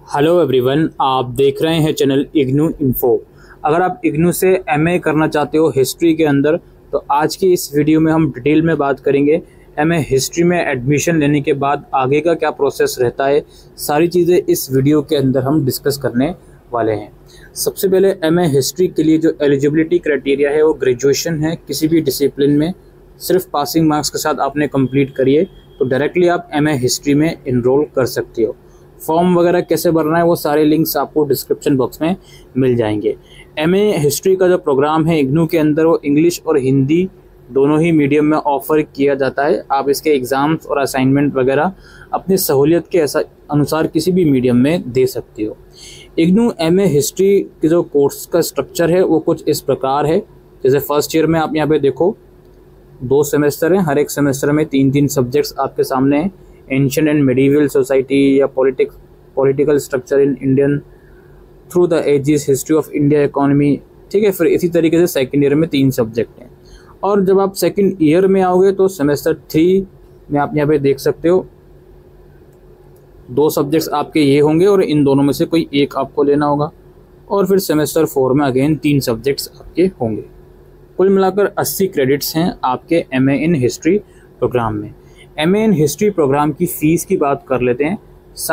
Hello everyone, आप देख रहे हैं चैनल इग्नू इन्फो। अगर आप इग्नू से एमए करना चाहते हो हिस्ट्री के अंदर, तो आज की इस वीडियो में हम डिटेल में बात करेंगे एमए हिस्ट्री में एडमिशन लेने के बाद आगे का क्या प्रोसेस रहता है। सारी चीज़ें इस वीडियो के अंदर हम डिस्कस करने वाले हैं। सबसे पहले एमए हिस्ट्री के लिए जो एलिजिबिलिटी क्राइटेरिया है वो ग्रेजुएशन है किसी भी डिसिप्लिन में, सिर्फ पासिंग मार्क्स के साथ आपने कंप्लीट करिए तो डायरेक्टली आप एमए हिस्ट्री में इनरोल कर सकते हो। फॉर्म वगैरह कैसे भरना है वो सारे लिंक्स आपको डिस्क्रिप्शन बॉक्स में मिल जाएंगे। एमए हिस्ट्री का जो प्रोग्राम है इग्नू के अंदर वो इंग्लिश और हिंदी दोनों ही मीडियम में ऑफर किया जाता है। आप इसके एग्ज़ाम्स और असाइनमेंट वगैरह अपनी सहूलियत के अनुसार किसी भी मीडियम में दे सकते हो। इग्नू एमए हिस्ट्री के जो कोर्स का स्ट्रक्चर है वो कुछ इस प्रकार है। जैसे फर्स्ट ईयर में आप यहाँ पे देखो 2 सेमेस्टर हैं, हर एक सेमेस्टर में 3-3 सब्जेक्ट्स आपके सामने हैं। एंशिएंट एंड मेडिवल सोसाइटी या political structure in Indian through the ages, history of India economy, ठीक है। फिर इसी तरीके से सेकंड ईयर में 3 सब्जेक्ट हैं। और जब आप सेकंड ईयर में आओगे तो सेमेस्टर 3 में आप यहाँ पे देख सकते हो 2 सब्जेक्ट्स आपके ये होंगे और इन दोनों में से कोई एक आपको लेना होगा। और फिर सेमेस्टर 4 में अगेन 3 सब्जेक्ट्स आपके होंगे। कुल मिलाकर 80 क्रेडिट्स हैं आपके एमए इन हिस्ट्री प्रोग्राम में। एमए इन हिस्ट्री प्रोग्राम की फ़ीस की बात कर लेते हैं।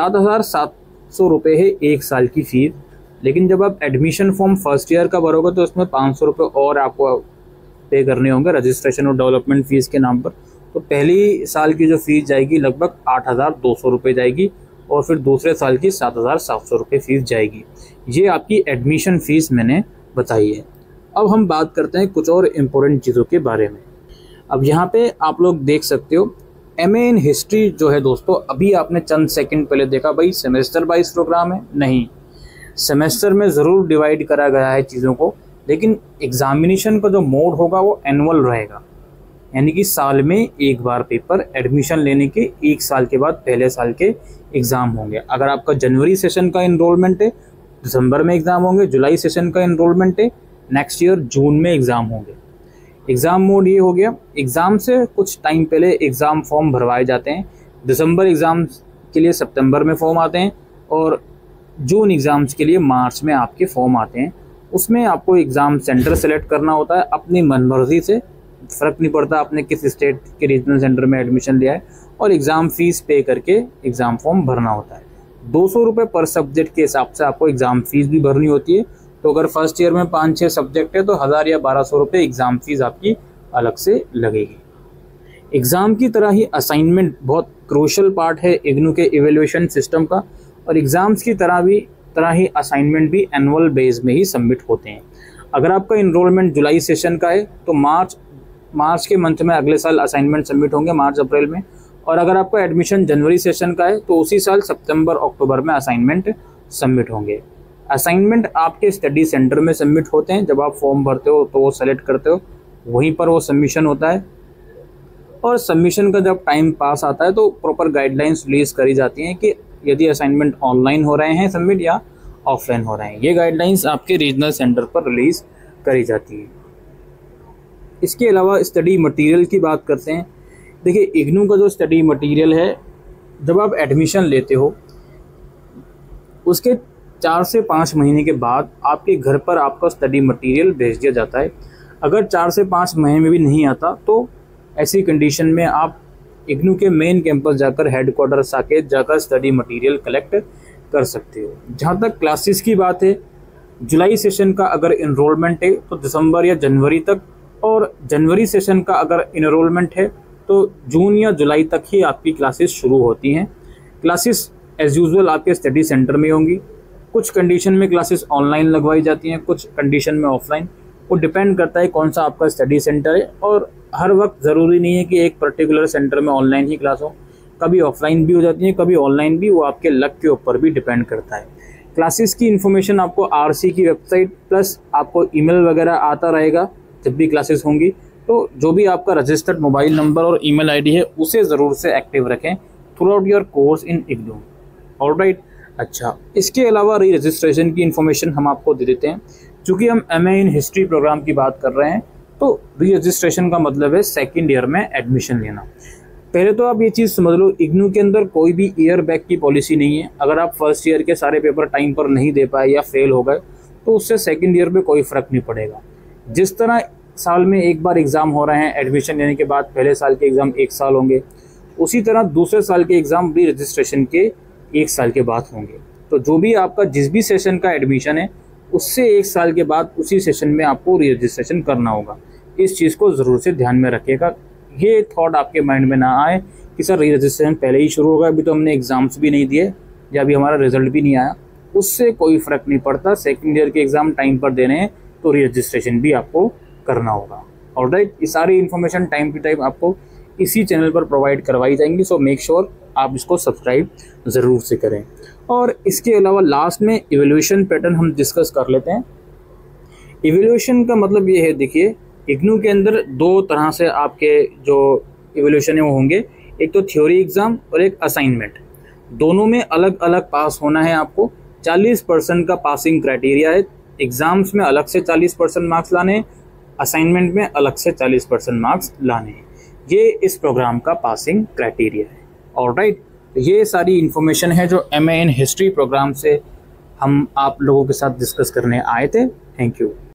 7,700 रुपये है 1 साल की फ़ीस। लेकिन जब आप एडमिशन फॉर्म फर्स्ट ईयर का भरोगे तो उसमें 500 रुपये और आपको पे करने होंगे रजिस्ट्रेशन और डेवलपमेंट फ़ीस के नाम पर। तो पहली साल की जो फ़ीस जाएगी लगभग 8,200 रुपये जाएगी और फिर दूसरे साल की 7,700 रुपये फ़ीस जाएगी। ये आपकी एडमिशन फ़ीस मैंने बताई है। अब हम बात करते हैं कुछ और इम्पोर्टेंट चीज़ों के बारे में। अब यहाँ पे आप लोग देख सकते हो एमए इन हिस्ट्री जो है दोस्तों, अभी आपने चंद सेकंड पहले देखा भाई सेमेस्टर वाइज प्रोग्राम है। नहीं, सेमेस्टर में ज़रूर डिवाइड करा गया है चीज़ों को, लेकिन एग्जामिनेशन का जो मोड होगा वो एनुअल रहेगा। यानी कि साल में एक बार पेपर, एडमिशन लेने के 1 साल के बाद पहले साल के एग्ज़ाम होंगे। अगर आपका जनवरी सेशन का इनरोलमेंट है दिसंबर में एग्ज़ाम होंगे, जुलाई सेशन का इनरोलमेंट है नेक्स्ट ईयर जून में एग्ज़ाम होंगे। एग्ज़ाम मोड ये हो गया। एग्ज़ाम से कुछ टाइम पहले एग्ज़ाम फॉर्म भरवाए जाते हैं। दिसंबर एग्ज़ाम के लिए सितंबर में फॉर्म आते हैं और जून एग्ज़ाम्स के लिए मार्च में आपके फॉर्म आते हैं। उसमें आपको एग्ज़ाम सेंटर सेलेक्ट करना होता है अपनी मनमर्जी से, फ़र्क नहीं पड़ता आपने किस स्टेट के रीजनल सेंटर में एडमिशन लिया है, और एग्ज़ाम फ़ीस पे करके एग्ज़ाम फॉर्म भरना होता है। 200 रुपये पर सब्जेक्ट के हिसाब से आपको एग्ज़ाम फ़ीस भी भरनी होती है। तो अगर फर्स्ट ईयर में 5-6 सब्जेक्ट है तो 1000 या 1200 रुपये एग्ज़ाम फीस आपकी अलग से लगेगी। एग्ज़ाम की तरह ही असाइनमेंट बहुत क्रूशल पार्ट है इग्नू के इवैल्यूएशन सिस्टम का, और एग्ज़ाम्स की तरह ही असाइनमेंट भी एनुअल बेस में ही सबमिट होते हैं। अगर आपका इनरोलमेंट जुलाई सेशन का है तो मार्च के मंथ में अगले साल असाइनमेंट सबमिट होंगे, मार्च अप्रैल में। और अगर आपका एडमिशन जनवरी सेशन का है तो उसी साल सितंबर अक्टूबर में असाइनमेंट सबमिट होंगे। असाइनमेंट आपके स्टडी सेंटर में सबमिट होते हैं। जब आप फॉर्म भरते हो तो वो सेलेक्ट करते हो, वहीं पर वो सबमिशन होता है। और सबमिशन का जब टाइम पास आता है तो प्रॉपर गाइडलाइंस रिलीज़ करी जाती हैं कि यदि असाइनमेंट ऑनलाइन हो रहे हैं सबमिट या ऑफलाइन हो रहे हैं। ये गाइडलाइंस आपके रीजनल सेंटर पर रिलीज़ करी जाती है। इसके अलावा स्टडी मटेरियल की बात करते हैं। देखिए, इग्नू का जो स्टडी मटेरियल है, जब आप एडमिशन लेते हो उसके 4 से 5 महीने के बाद आपके घर पर आपका स्टडी मटेरियल भेज दिया जाता है। अगर 4 से 5 महीने में भी नहीं आता तो ऐसी कंडीशन में आप इग्नू के मेन कैंपस जाकर, हेडक्वार्टर साकेत जाकर स्टडी मटेरियल कलेक्ट कर सकते हो। जहाँ तक क्लासेस की बात है, जुलाई सेशन का अगर इनरोलमेंट है तो दिसंबर या जनवरी तक, और जनवरी सेशन का अगर इनरोलमेंट है तो जून या जुलाई तक ही आपकी क्लासेस शुरू होती हैं। क्लासेस एज़ यूजुअल आपके स्टडी सेंटर में होंगी। कुछ कंडीशन में क्लासेस ऑनलाइन लगवाई जाती हैं, कुछ कंडीशन में ऑफलाइन। वो डिपेंड करता है कौन सा आपका स्टडी सेंटर है, और हर वक्त ज़रूरी नहीं है कि एक पर्टिकुलर सेंटर में ऑनलाइन ही क्लास हो। कभी ऑफलाइन भी हो जाती है, कभी ऑनलाइन भी। वो आपके लक के ऊपर भी डिपेंड करता है। क्लासेस की इन्फॉर्मेशन आपको आरसी की वेबसाइट प्लस आपको ईमेल वगैरह आता रहेगा जब भी क्लासेस होंगी। तो जो भी आपका रजिस्टर्ड मोबाइल नंबर और ईमेल आईडी है उसे ज़रूर से एक्टिव रखें throughout your course in IGNOU. Alright. अच्छा, इसके अलावा री रजिस्ट्रेशन की इन्फॉर्मेशन हम आपको दे देते हैं। चूँकि हम एमए इन हिस्ट्री प्रोग्राम की बात कर रहे हैं तो री रजिस्ट्रेशन का मतलब है सेकेंड ईयर में एडमिशन लेना। पहले तो आप ये चीज़ समझ लो, इग्नू के अंदर कोई भी ईयर बैक की पॉलिसी नहीं है। अगर आप फर्स्ट ईयर के सारे पेपर टाइम पर नहीं दे पाए या फेल हो गए तो उससे सेकंड ईयर में कोई फ़र्क नहीं पड़ेगा। जिस तरह साल में एक बार एग्ज़ाम हो रहे हैं एडमिशन लेने के बाद, पहले साल के एग्ज़ाम 1 साल होंगे, उसी तरह दूसरे साल के एग्ज़ाम री रजिस्ट्रेशन के 1 साल के बाद होंगे। तो जो भी आपका जिस भी सेशन का एडमिशन है उससे 1 साल के बाद उसी सेशन में आपको री रजिस्ट्रेशन करना होगा। इस चीज़ को ज़रूर से ध्यान में रखिएगा। ये थॉट आपके माइंड में ना आए कि सर री रजिस्ट्रेशन पहले ही शुरू होगा, अभी तो हमने एग्ज़ाम्स भी नहीं दिए या अभी हमारा रिजल्ट भी नहीं आया। उससे कोई फ़र्क नहीं पड़ता। सेकेंड ईयर के एग्ज़ाम टाइम पर देने हैं तो री रजिस्ट्रेशन भी आपको करना होगा। ऑलराइट, ये सारी इन्फॉर्मेशन टाइम टू टाइम आपको इसी चैनल पर प्रोवाइड करवाई जाएंगी। सो मेक श्योर आप इसको सब्सक्राइब ज़रूर से करें। और इसके अलावा लास्ट में इवैल्यूएशन पैटर्न हम डिस्कस कर लेते हैं। इवैल्यूएशन का मतलब ये है, देखिए इग्नू के अंदर 2 तरह से आपके जो इवैल्यूएशन है वो होंगे, एक तो थ्योरी एग्ज़ाम और एक असाइनमेंट। दोनों में अलग अलग पास होना है आपको। 40% का पासिंग क्राइटेरिया है। एग्ज़ाम्स में अलग से 40% मार्क्स लाने हैं, असाइनमेंट में अलग से 40% मार्क्स लाने हैं। ये इस प्रोग्राम का पासिंग क्राइटेरिया है। ऑलराइट, ये सारी इन्फॉर्मेशन है जो MA इन हिस्ट्री प्रोग्राम से हम आप लोगों के साथ डिस्कस करने आए थे। Thank you.